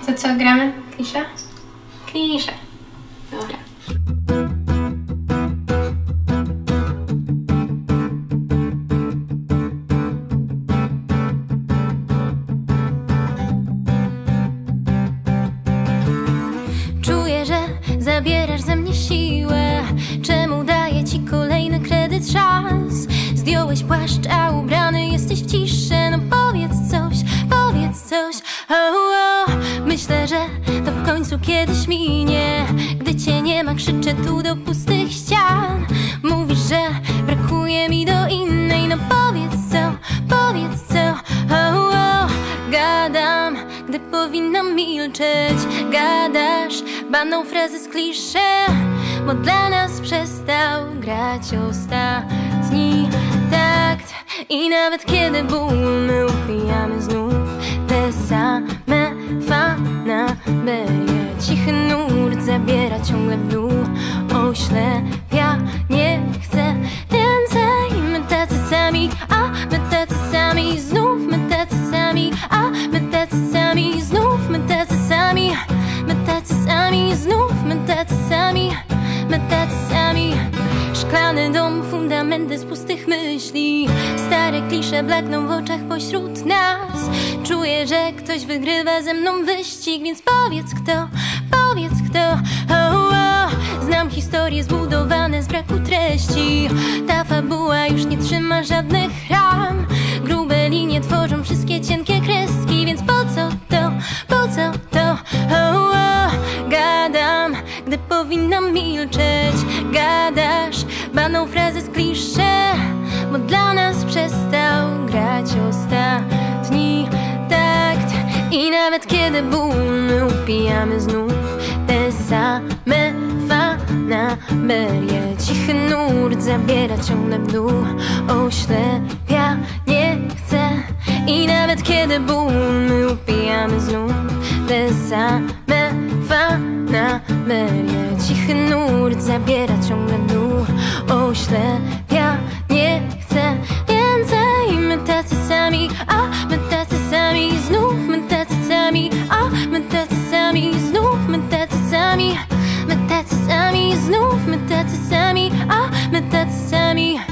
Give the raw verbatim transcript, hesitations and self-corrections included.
To co, gramy? Klisze? Klisze. Dobra. Czuję, że zabierasz ze mnie siłę. Czemu daję ci kolejny kredyt czas? Zdjąłeś płaszcz, a ubrany jesteś w ciszę. No powiedz coś, powiedz coś. Oh, oh. Myślę, że to w końcu kiedyś minie. Gdy cię nie ma, krzyczę tu do pustych ścian. Mówisz, że brakuje mi do innej. No powiedz co, powiedz co. Oh, oh. Gadam, gdy powinnam milczeć. Gadasz banną frazę z klisze, bo dla nas przestał grać ostatni takt. I nawet kiedy ból, my upijamy znów te same fanaberie. Cichy nurt zabiera ciągle w dół, oślepia, nie chcę więcej. My tacy sami, a my tacy sami, znów my tacy sami, a my tacy sami, znów my tacy sami. My tacy sami, znów my tacy sami, my tacy sami. Szklany dom, fundamenty z pustych myśli. Stare klisze blakną w oczach pośród nas. Czuję, że ktoś wygrywa ze mną wyścig, więc powiedz kto, powiedz kto. Oh, oh. Znam historie zbudowane z braku treści. Ta fabuła już nie trzyma żadnych ram. Grube linie tworzą wszystkie cienkie kreski, więc po co to, po co to? Oh, oh. Gadam, gdy powinnam milczeć. Gadasz banną frazę z klisze, bo dla nas przestał grać ostatni takt. I nawet kiedy ból, my upijamy znów te same fanaberie. Cichy nurt zabiera ciągle w dół, oślepia, nie chcę. I nawet kiedy ból, my upijamy znów te same fanaberie. Cichy nurt zabiera ciągle w dół, oślepia, nie chcę więcej. My tacy sami, a my tacy sami, znów my tacy sami, a my tacy sami, znów my tacy sami. My tacy sami, znów my tacy sami, a my tacy sami.